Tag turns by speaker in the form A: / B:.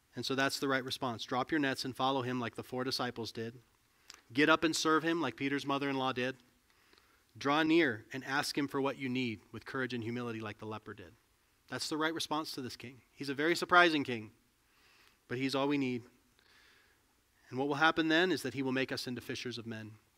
A: And so that's the right response. Drop your nets and follow him like the 4 disciples did. Get up and serve him like Peter's mother-in-law did. Draw near and ask him for what you need with courage and humility like the leper did. That's the right response to this king. He's a very surprising king, but he's all we need. And what will happen then is that he will make us into fishers of men.